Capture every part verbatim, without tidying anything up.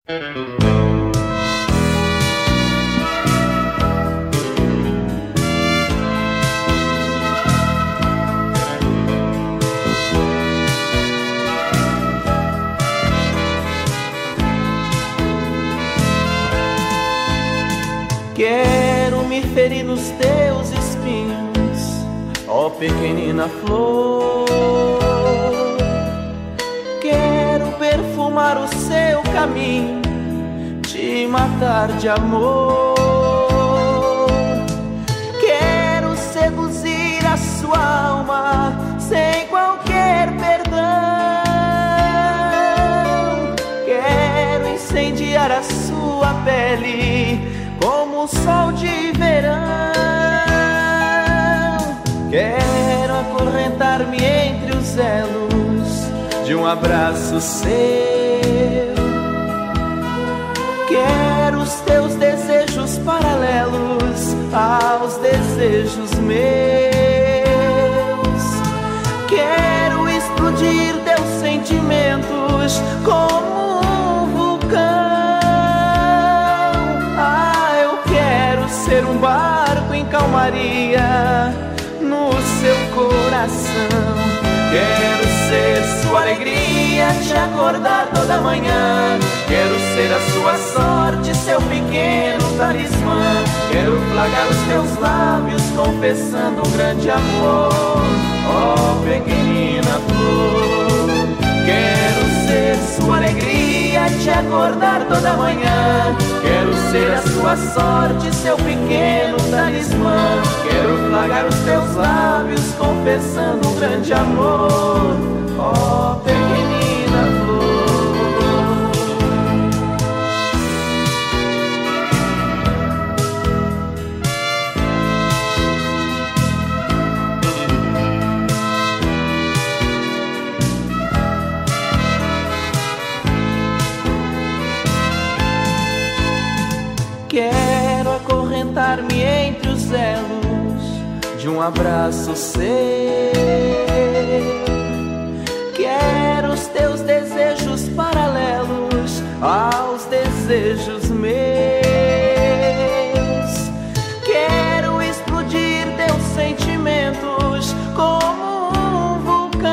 Quero me ferir nos teus espinhos, ó pequenina flor. Quero perfumar o seu caminho, te matar de amor. Quero seduzir a sua alma sem qualquer perdão. Quero incendiar a sua pele como o sol de verão. Quero acorrentar-me entre os elos de um abraço seu. Quero os teus desejos paralelos aos desejos meus. Quero explodir teus sentimentos como um vulcão. Ser um barco em calmaria no seu coração. Quero ser sua alegria, te acordar toda manhã. Quero ser a sua sorte, seu pequeno talismã. Quero flagar os teus lábios confessando um grande amor, ó pequenina flor. Quero ser sua alegria, te acordar toda manhã. Quero ser a sua sorte, seu pequeno talismã. Quero flagar os teus lábios confessando um grande amor, ó pequenina flor. Quero acorrentar-me entre os elos de um abraço seu. Quero os teus desejos paralelos aos desejos meus. Quero explodir teus sentimentos como um vulcão.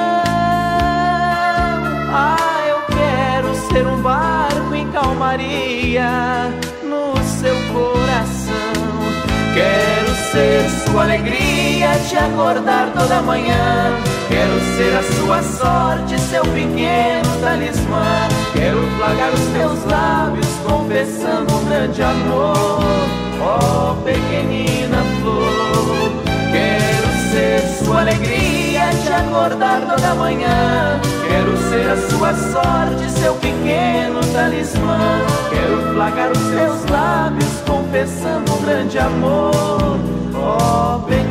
Ah, eu quero ser um barco em calmaria no seu coração. Quero ser sua alegria, te acordar toda manhã. Quero ser a sua sorte, seu pequeno talismã. Quero flagar os teus lábios confessando um grande amor, ó pequenina flor. Quero ser sua alegria, te acordar toda manhã. Quero ser a sua sorte, seu pequeno talismã. Quero flagar os teus lábios confessando um grande amor, ó pequenina flor.